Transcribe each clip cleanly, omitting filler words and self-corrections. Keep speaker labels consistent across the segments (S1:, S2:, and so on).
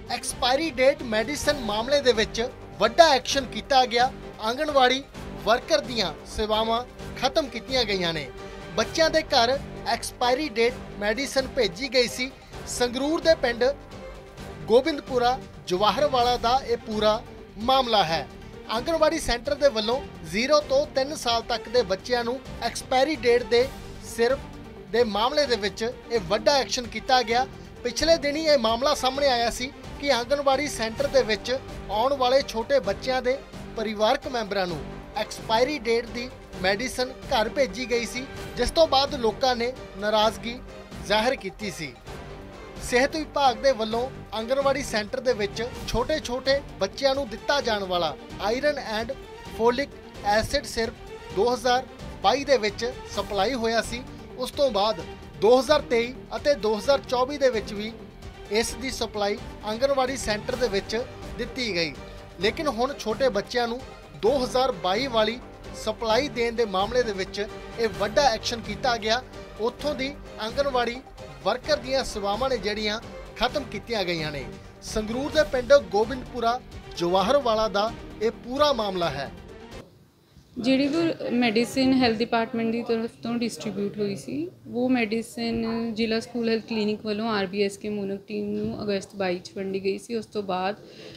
S1: Expiry date medicine मामले दे विच वड्डा action किया गया। आंगनवाड़ी वर्कर दियां सेवावां खत्म कीतियां गईयां ने। बच्चों के घर एक्सपायरी डेट मैडिसिन भेजी गई सी। संगरूर दे पिंड गोबिंदपुरा जवाहरवाला दा ये पूरा मामला है। आंगनवाड़ी सेंटर दे वल्लों 0 तो 3 साल तक दे बच्चों नूं एक्सपायरी डेट दे सिर्फ दे मामले दे विच ये वड्डा एक्शन किया गया। पिछले दिन ही ये मामला सामने आया सी कि आंगनवाड़ी सेंटर दे विच आउण वाले छोटे बच्चों के परिवारक मैंबरां नूं एक्सपायरी डेट दी मैडिसिन घर भेजी गई सी, जिस तो बाद लोकां ने नाराज़गी जाहिर की सी। सेहत विभाग दे वल्लों आंगनवाड़ी सेंटर दे विच छोटे छोटे बच्चों नूं दिता जाण वाला आयरन एंड फोलिक एसिड सिर्फ 2022 दे विच सप्लाई होया सी। उस तो बाद 2023 ਅਤੇ 2024 ਦੇ ਵਿੱਚ ਵੀ ਇਸ ਦੀ ਸਪਲਾਈ ਆਂਗਨਵਾੜੀ ਸੈਂਟਰ ਦੇ ਵਿੱਚ ਦਿੱਤੀ ਗਈ। ਲੇਕਿਨ ਹੁਣ ਛੋਟੇ ਬੱਚਿਆਂ ਨੂੰ 2022 ਵਾਲੀ ਸਪਲਾਈ ਦੇਣ ਦੇ ਮਾਮਲੇ ਦੇ ਵਿੱਚ ਇਹ ਵੱਡਾ ਐਕਸ਼ਨ ਕੀਤਾ ਗਿਆ। ਉੱਥੋਂ ਦੀ ਆਂਗਨਵਾੜੀ ਵਰਕਰ ਦੀਆਂ ਸੇਵਾਵਾਂ ਨੇ ਜਿਹੜੀਆਂ ਖਤਮ ਕੀਤੀਆਂ ਗਈਆਂ ਨੇ। ਸੰਗਰੂਰ ਦੇ ਪਿੰਡ ਗੋਬਿੰਦਪੁਰਾ ਜਵਾਹਰਵਾਲਾ ਦਾ ਇਹ ਪੂਰਾ ਮਾਮਲਾ ਹੈ।
S2: ਜਿਹੜੀ ਵੀ ਮੈਡੀਸਿਨ ਹੈਲਥ ਡਿਪਾਰਟਮੈਂਟ ਦੀ ਤਰਫ ਤੋਂ ਡਿਸਟ੍ਰੀਬਿਊਟ ਹੋਈ ਸੀ, ਉਹ ਮੈਡੀਸਿਨ ਜ਼ਿਲ੍ਹਾ ਸਕੂਲ ਹੈਲਥ ਕਲੀਨਿਕ ਵੱਲੋਂ RBSK ਮੋਨਕ ਟੀਮ ਨੂੰ ਅਗਸਤ 22 'ਚ ਵੰਡੀ ਗਈ ਸੀ। ਉਸ ਤੋਂ ਬਾਅਦ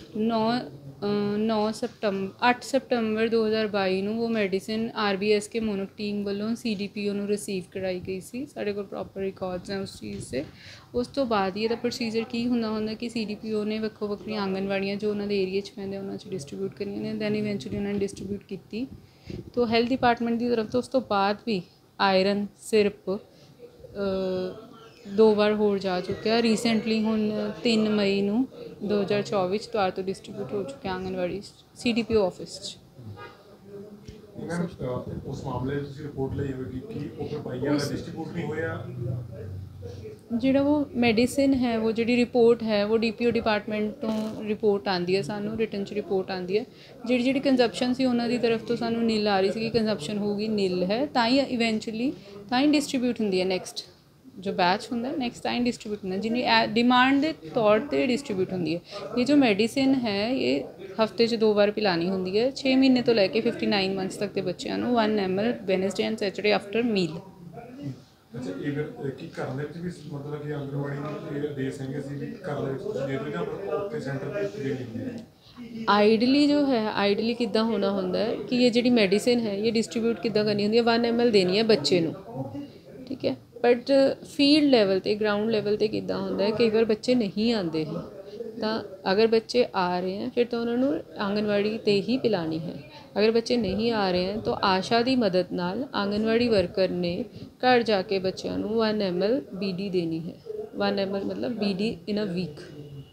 S2: 8 ਸਤੰਬਰ 2022 ਨੂੰ ਉਹ ਮੈਡੀਸਿਨ RBSK ਮੋਨਕ ਟੀਮ ਵੱਲੋਂ CDPO ਨੂੰ ਰਿਸੀਵ ਕਰਾਈ ਗਈ ਸੀ। ਸਾਡੇ ਕੋਲ ਪ੍ਰੋਪਰ ਰਿਕਾਰਡਸ ਹੈ ਉਸ ਚੀਜ਼ ਦੇ। ਉਸ ਤੋਂ ਬਾਅਦ ਹੀ ਇਹਦਾ ਪ੍ਰੋਸੀਜਰ ਕੀ ਹੁੰਦਾ ਕਿ CDPO ਨੇ ਵੱਖੋ ਵੱਖਰੀਆਂ ਆਂਗਨਵਾੜੀਆਂ ਜੋ ਉਹਨਾਂ ਦੇ ਏਰੀਏ 'ਚ ਪੈਂਦੇ ਉਹਨਾਂ 'ਚ ਡਿਸਟ੍ਰੀਬਿਊਟ ਕਰੀਆਂ ਨੇ। ਦੈਨ ਇਵੈਂਚੁਅਲੀ ਉਹਨਾਂ ਨੇ ਡਿਸਟ੍ਰੀਬਿਊਟ ਕੀਤੀ। तो हैल्थ डिपार्टमेंट की तरफ तो उस तो बाद भी आयरन सिरप 2 बार होर जा चुका है। रीसेंटली हुण 3 मई नूं 2024 दुबारा तो डिस्ट्रीब्यूट हो चुके आंगनवाड़ी CDPO ऑफिस
S3: उस मामले रिपोर्ट ली होगी कि डिस्ट्रीब्यूट नहीं होया।
S2: ਜਿਹੜਾ वो ਮੈਡੀਸਿਨ है वो जी रिपोर्ट है वो DPO डिपार्टमेंट तो रिपोर्ट आती है, सानू रिटन च रिपोर्ट आती है। जी कंजप्शन से उन्होंने तरफ तो सानू नील आ रही थी कि कंजप्शन होगी नील है, ताई इवेंचुअली ताई डिस्ट्रीब्यूट होंगी है। नैक्सट जो बैच होंगे नैक्सट ताई डिस्ट्रीब्यूट होंगे जिन्नी डिमांड के तौर पर डिस्ट्रीब्यूट होंगी है। ये जो मैडिसिन है ये हफ्ते 2 बार पिलानी होंगी है। 6 महीने तो लैके 59 मंथ्स तक के बच्चों को 1 ml Wednesday and Saturday after meal.
S3: अच्छा, ये कि घर में भी मतलब कि आंगनवाड़ी दे सकेंगे सी भी घर में दे दो या अपने सेंटर पे दे देंगे।
S2: आइडली जो है आइडली किद्दां होना होंदा है कि ये जी मेडिसिन है ये डिस्ट्रीब्यूट किद्दां करनी होंदी है। 1 ml देनी है बच्चे नूं, ठीक है। बट फील्ड लैवल ते ग्राउंड लैवल ते किद्दां होंदा है, कई बार बच्चे नहीं आते हैं तो अगर बच्चे आ रहे हैं फिर तो उन्होंने आंगनवाड़ी ते ही पिलानी है। अगर बच्चे नहीं आ रहे हैं तो आशा की मदद नाल आंगनवाड़ी वर्कर ने घर जाके बच्चों को 1 ml BD देनी है। 1 ml मतलब BD in a week.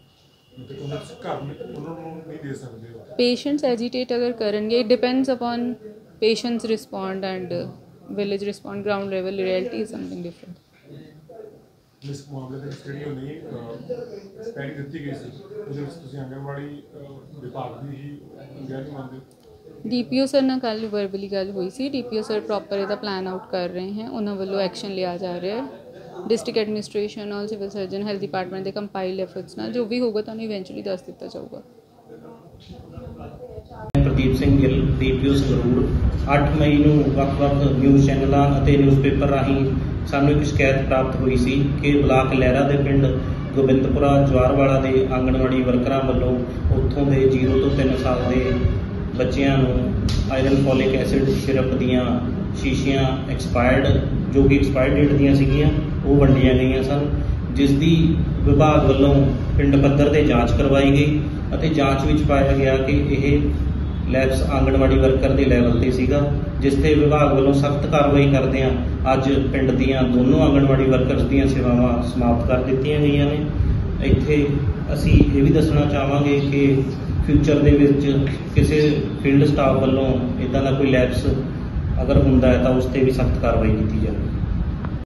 S2: Patients agitate अगर करेंगे, depends upon patients respond and village respond. Ground level reality is something different.
S3: इस मामले में स्टडी नहीं एक्सपायरी ਦਿੱਤੀ ਗਈ ਸੀ, ਉਹਦੇ ਵਿੱਚ ਤੁਸੀਂ ਆਂਗਨਵਾੜੀ ਵਿਭਾਗ ਦੀ ਹੀ ਗੈਰ ਮੰਨਦੇ ਹੋ।
S2: DPO सर ਨਾਲ ਕੱਲ੍ਹ ਵਰਬਲੀ ਗੱਲ ਹੋਈ ਸੀ। DPO सर प्रॉपर ਇਹਦਾ प्लान आउट कर रहे हैं, ਉਹਨਾਂ ਵੱਲੋਂ एक्शन लिया जा रहा है। डिस्ट्रिक्ट एडमिनिस्ट्रेशन और सिविल सर्जन हेल्थ डिपार्टमेंट के कंपाइल एफर्ट्स ਨਾਲ जो भी होगा ਤੁਹਾਨੂੰ इवेंचुअली दस ਦਿੱਤਾ जाऊगा।
S4: प्रदीप सिंह गिल DPO संगरूर 8 मई ਨੂੰ ਵੱਖ-ਵੱਖ ਨਿਊਜ਼ ਚੈਨਲਾਂ ਅਤੇ ਨਿਊਜ਼ਪੇਪਰ ਰਾਹੀਂ ਸਾਨੂੰ ਇੱਕ ਸ਼ਿਕਾਇਤ ਪ੍ਰਾਪਤ ਹੋਈ ਸੀ ਕਿ ਬਲਾਕ ਲਹਿਰਾ ਦੇ ਪਿੰਡ ਗੋਬਿੰਦਪੁਰਾ ਜਵਾਹਰਵਾਲਾ ਦੇ ਆਂਗਣਵਾੜੀ ਵਰਕਰਾਂ ਵੱਲੋਂ ਉੱਥੋਂ ਦੇ 0 ਤੋਂ 3 ਸਾਲ ਦੇ ਬੱਚਿਆਂ ਨੂੰ ਆਇਰਨ ਫੋਲਿਕ ਐਸਿਡ ਸਿਰਪ ਦੀਆਂ ਸ਼ੀਸ਼ੀਆਂ ਐਕਸਪਾਇਰਡ ਜੋ ਕਿ ਐਕਸਪਾਇਰਡ ਡੇਟ ਦੀਆਂ ਸੀਗੀਆਂ ਉਹ ਵੰਡੀਆਂ ਗਈਆਂ ਸਨ, ਜਿਸ ਦੀ ਵਿਭਾਗ ਵੱਲੋਂ ਪਿੰਡ ਪੱਧਰ ਤੇ ਜਾਂਚ ਕਰਵਾਈ ਗਈ ਅਤੇ ਜਾਂਚ ਵਿੱਚ ਪਾਇਆ ਗਿਆ ਕਿ ਇਹ ਲੈਬਸ ਆਂਗਣਵਾੜੀ ਵਰਕਰ ਦੇ ਲੈਵਲ ਤੇ ਸੀਗਾ, ਜਿਸ ਤੇ ਵਿਭਾਗ ਵੱਲੋਂ ਸਖਤ ਕਾਰਵਾਈ ਕਰਦਿਆਂ ਅੱਜ ਪਿੰਡ ਦੀਆਂ ਦੋਨੋਂ ਆਂਗਣਵਾੜੀ ਵਰਕਰਸ ਦੀਆਂ ਸੇਵਾਵਾਂ ਸਮਾਪਤ ਕਰ ਦਿੱਤੀਆਂ ਗਈਆਂ ਨੇ। ਇੱਥੇ ਅਸੀਂ ਇਹ ਵੀ ਦੱਸਣਾ ਚਾਹਾਂਗੇ ਕਿ ਫਿਊਚਰ ਦੇ ਵਿੱਚ ਕਿਸੇ ਫੀਲਡ ਸਟਾਫ ਵੱਲੋਂ ਇੱਦਾਂ ਦਾ ਕੋਈ ਲੈਬਸ ਅਗਰ ਹੁੰਦਾ ਹੈ ਤਾਂ ਉਸ ਤੇ ਵੀ ਸਖਤ ਕਾਰਵਾਈ ਕੀਤੀ ਜਾਵੇ।